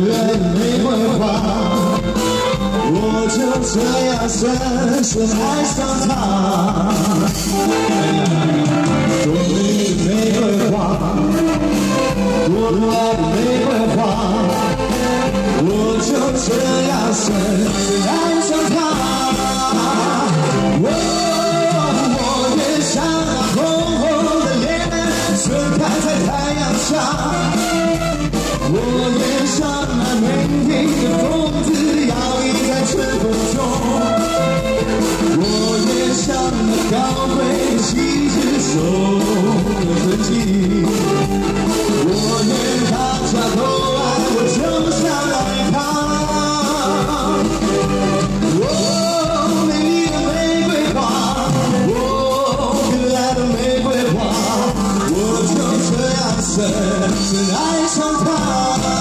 可爱的玫瑰花，我就这样深深爱上她。多美丽的玫瑰花，多可爱的玫瑰花，我就这样深深爱上她。我也像那红红的脸，盛开在太阳下。我也像那美丽的风子，摇曳在春风中。我也像那高贵的旗帜，受人尊敬。我愿大家都爱我，就像爱她。哦，美丽的玫瑰花，哦，可爱的玫瑰花，我就这样深深爱上她。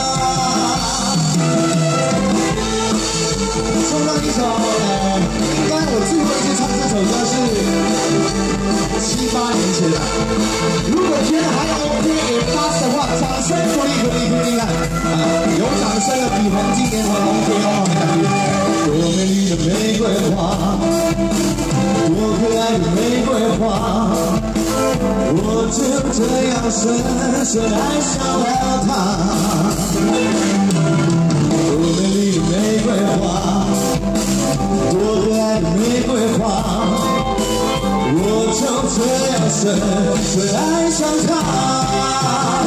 送上一首，应该我最后一次唱这首歌是7、8年前了。如果觉得还 OK 也 pass 的话，掌声鼓励看，有掌声的比黄金年和红天哦，感觉。多美丽的玫瑰花，多可爱的玫瑰花，我就这样深深爱上了她。多美丽的玫瑰花，多可爱的玫瑰花，我就这样深深爱上她。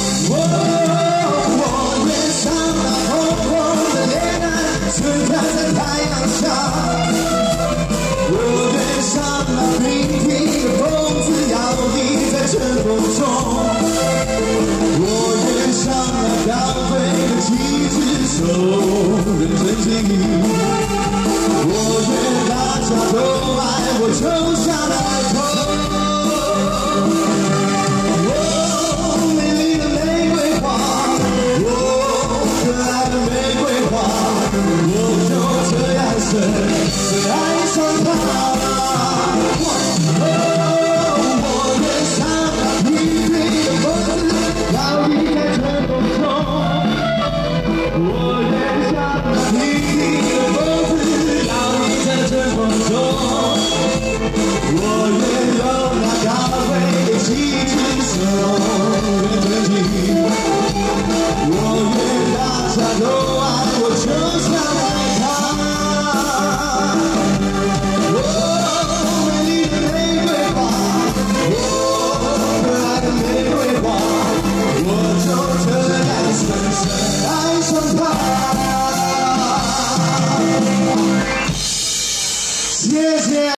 我也像那红红的脸蛋，盛开在太阳下。我也像那平平的风子，摇曳在春风中。我也像那高贵的旗帜，受人尊敬。我愿大家都爱我，就像爱她。哦，美丽的玫瑰花，哦，可爱的玫瑰花，我就这样深深爱上她。我也像那平平的风子，摇曳在春风中。我也像那平平的风子，摇曳在春风中。我愿有那高贵的旗帜，